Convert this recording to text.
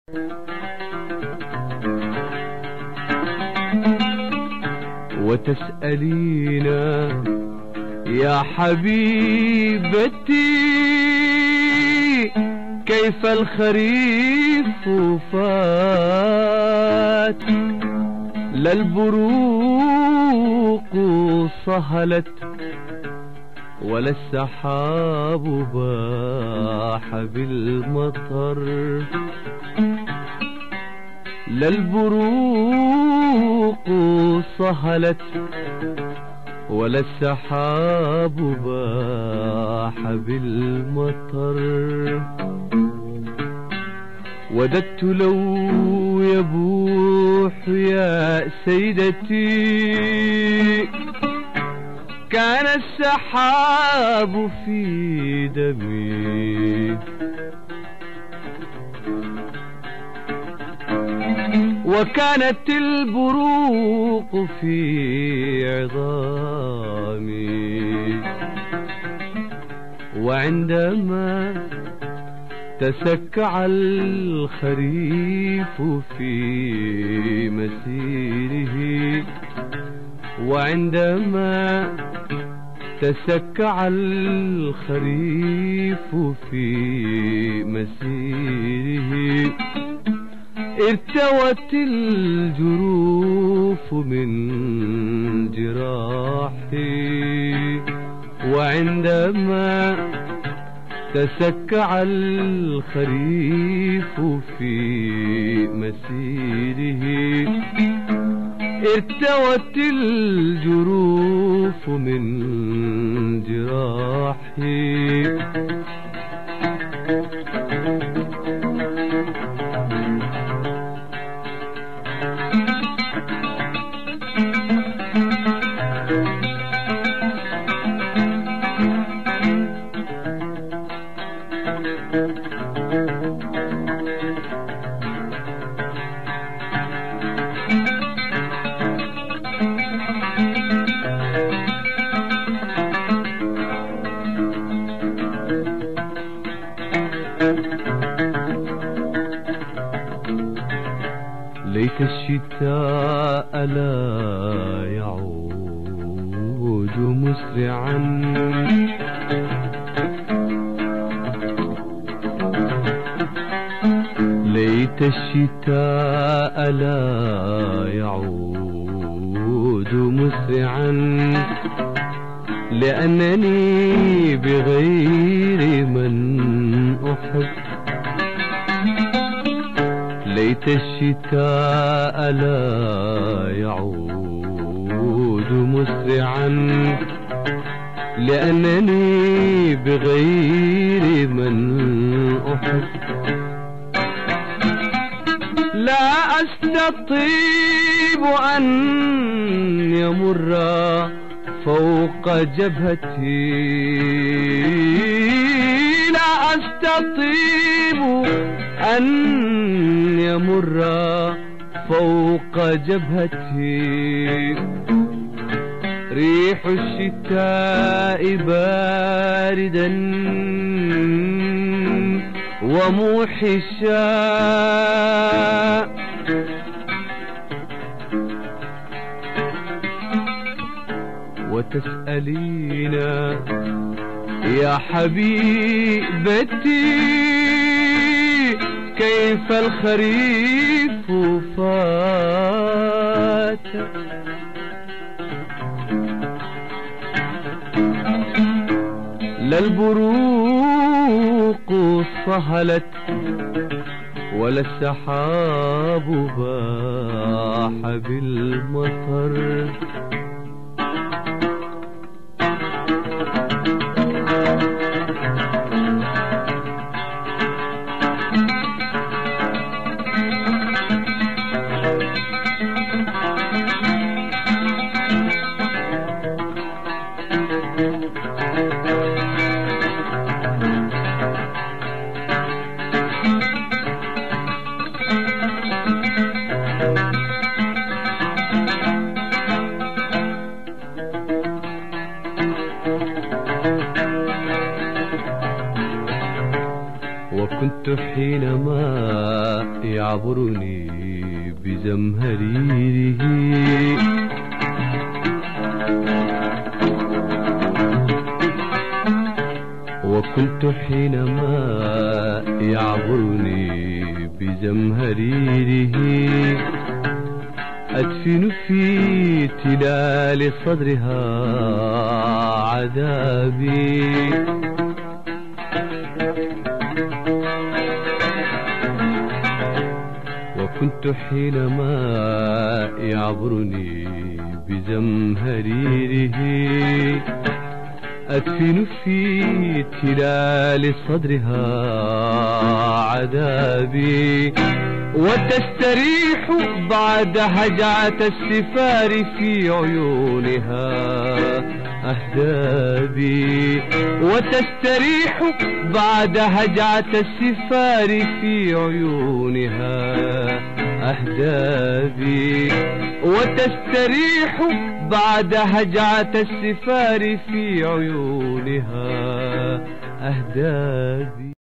وتسألينا يا حبيبتي كيف الخريف فات، لا البروق صهلت ولا السحاب باح بالمطر، لا البروق صهلت ولا السحاب باح بالمطر. وددت لو يبوح يا سيدتي كان السحاب في دمي، وكانت البروق في عظامي. وعندما تسكع الخريف في مسيره، وعندما تسكع الخريف في مسيره ارتوت الجروف من جراحي. وعندما تسكع الخريف في مسيره ارتوت الجروف من جراحي. ليت الشتاء لا يعود مسرعا، ليت الشتاء لا يعود مسرعا، لأنني بغير من أحب. ليت الشتاء لا يعود مسرعا، لأنني بغير من أحب. لا أستطيب أن يمر فوق جبهتي، لا أستطيب أن يمر فوق جبهتي. ريح الشتاء باردا وموحشا، وتسألينا يا حبيبتي كيف الخريف فات، لا البروق صهلت ولا السحاب باح بالمطر. وكنت حينما يعبرني بزمهريره. وكنت حينما يعبرني بزمهريره أدفن في تلال صدرها عذابي. وكنت حينما يعبرني بزمهريره أدفن في تلال صدرها عذابي. وتستريح بعد هجعة السفار في عيونها أهدابي. وتستريح بعد هجعة السفار في عيونها أهدابي. وتستريح بعد هجعة السفار في عيونها أهدابي.